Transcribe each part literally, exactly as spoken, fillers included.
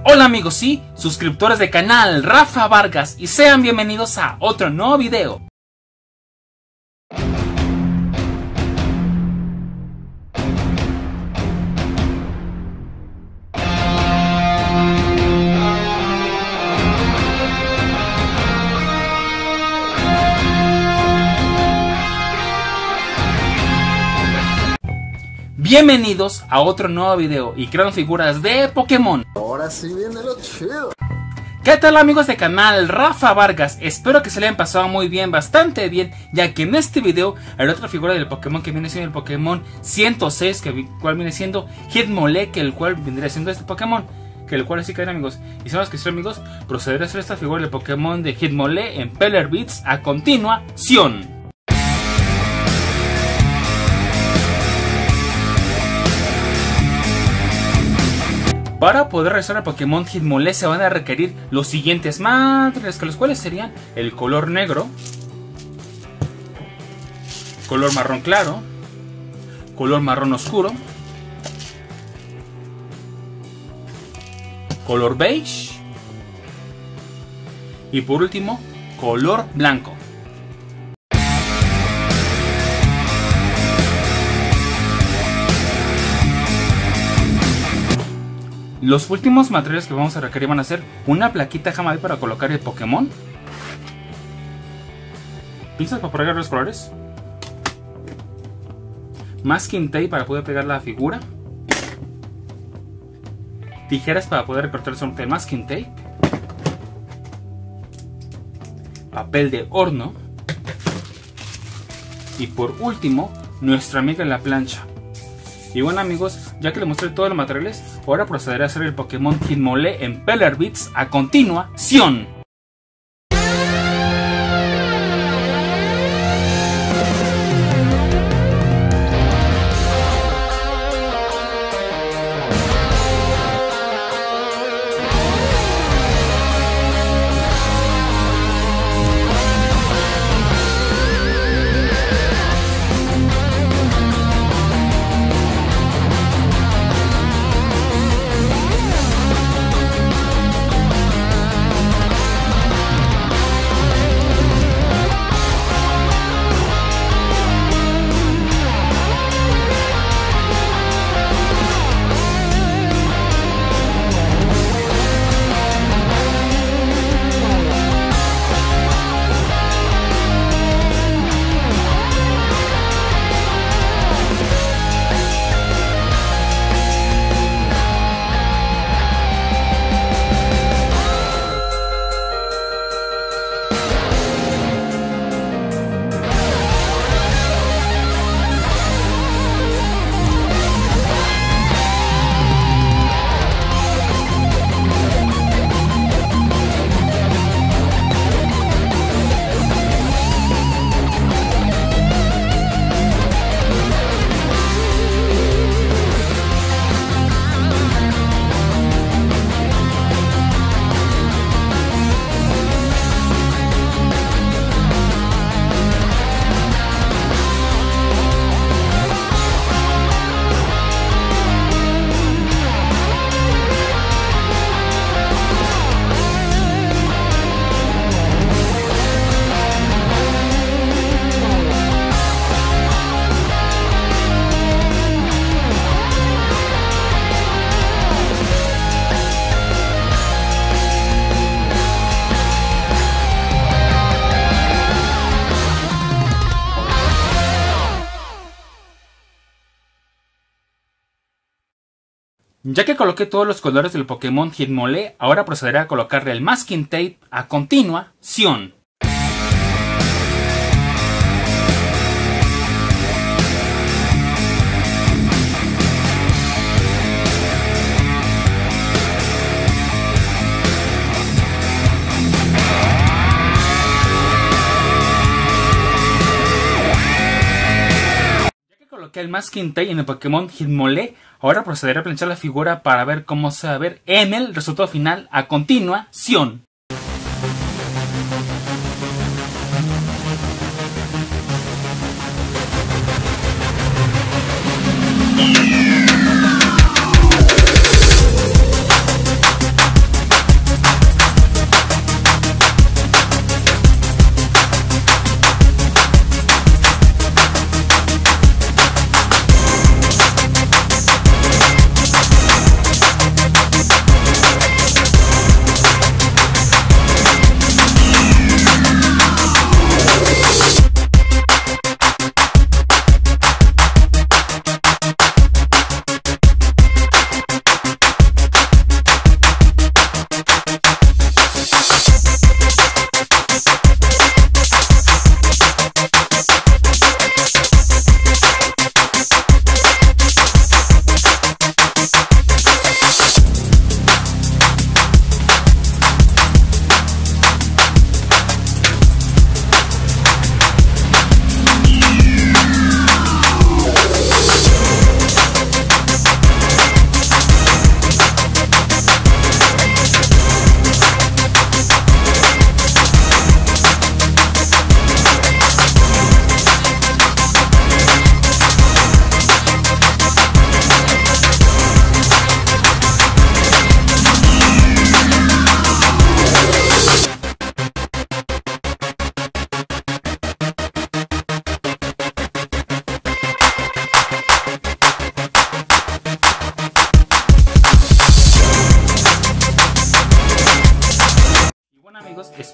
Hola amigos, sí, suscriptores del canal Rafa Vargas, y sean bienvenidos a otro nuevo video. Bienvenidos a otro nuevo video y creando figuras de Pokémon. Ahora sí viene lo chido. ¿Qué tal amigos del canal Rafa Vargas? Espero que se le hayan pasado muy bien, bastante bien, ya que en este video hay otra figura del Pokémon que viene siendo el Pokémon ciento seis, que el cual viene siendo Hitmonlee, que el cual vendría siendo este Pokémon, que el cual así que amigos. Y son los que son amigos, procederé a hacer esta figura del Pokémon de Hitmonlee en Peller Beats a continuación. Para poder realizar el Pokémon Hitmonlee se van a requerir los siguientes materiales, que los cuales serían el color negro, color marrón claro, color marrón oscuro, color beige y por último color blanco. Los últimos materiales que vamos a requerir van a ser una plaquita Hamadi para colocar el Pokémon, pinzas para pegar los colores, masking tape para poder pegar la figura, tijeras para poder recortar sobre el masking tape, papel de horno y por último nuestra amiga la plancha. Y bueno amigos, ya que les mostré todos los materiales, ahora procederé a hacer el Pokémon Hitmonlee en Peller Beats a continuación. Ya que coloqué todos los colores del Pokémon Hitmonlee, ahora procederé a colocarle el masking tape a continuación. Coloqué el masking tape en el Pokémon Hitmonlee, ahora procederé a planchar la figura para ver cómo se va a ver en el resultado final a continuación.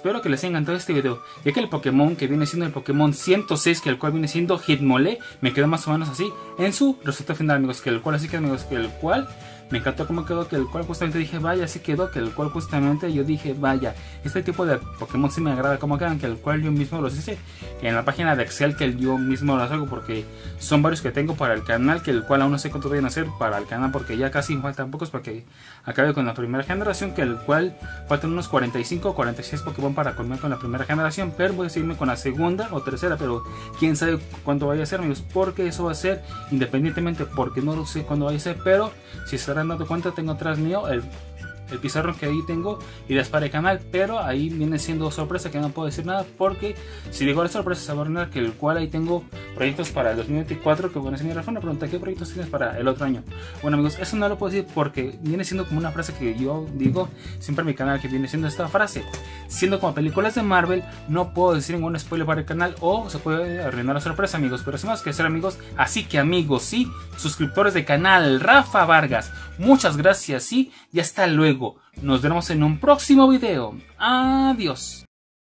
espero que les haya encantado este video, ya que el Pokémon que viene siendo el Pokémon ciento seis, que el cual viene siendo Hitmonlee, me quedó más o menos así en su resultado final, amigos, que el cual así que amigos, que el cual me encantó cómo quedó, que el cual justamente dije vaya, así quedó, que el cual justamente yo dije vaya, este tipo de Pokémon sí me agrada cómo quedan, que el cual yo mismo los hice en la página de Excel, que yo mismo los hago porque son varios que tengo para el canal, que el cual aún no sé cuánto vayan a hacer para el canal porque ya casi faltan pocos para que acabe con la primera generación, que el cual faltan unos cuarenta y cinco o cuarenta y seis Pokémon para culminar con la primera generación, pero voy a seguirme con la segunda o tercera, pero quién sabe cuánto vaya a ser, amigos, porque eso va a ser independientemente, porque no lo sé cuándo vaya a ser, pero si estarán dando cuenta tengo atrás mío el el pizarrón que ahí tengo ideas para el canal, pero ahí viene siendo sorpresa, que no puedo decir nada porque si digo la sorpresa se va a arruinar, que el cual ahí tengo proyectos para el dos mil veinticuatro, que bueno, señora Rafa me pregunta ¿qué proyectos tienes para el otro año? Bueno, amigos, eso no lo puedo decir porque viene siendo como una frase que yo digo siempre en mi canal, que viene siendo esta frase: siendo como películas de Marvel, no puedo decir ningún spoiler para el canal o se puede arruinar la sorpresa, amigos, pero sin más que hacer, amigos, así que amigos, sí, suscriptores del canal Rafa Vargas, muchas gracias, sí, y hasta luego. Nos vemos en un próximo video. Adiós.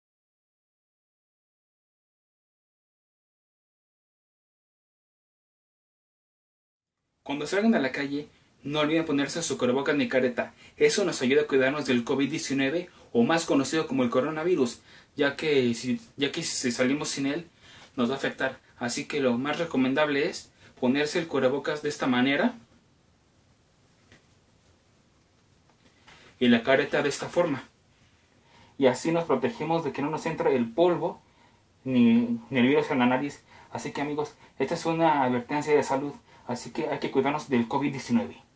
Cuando salgan a la calle, no olviden ponerse su cubrebocas ni careta. Eso nos ayuda a cuidarnos del COVID diecinueve, o más conocido como el coronavirus, ya que si, ya que si salimos sin él nos va a afectar. Así que lo más recomendable es ponerse el cubrebocas de esta manera y la careta de esta forma, y así nos protegemos de que no nos entre el polvo ni, ni el virus en la nariz. Así que amigos, esta es una advertencia de salud, así que hay que cuidarnos del COVID diecinueve.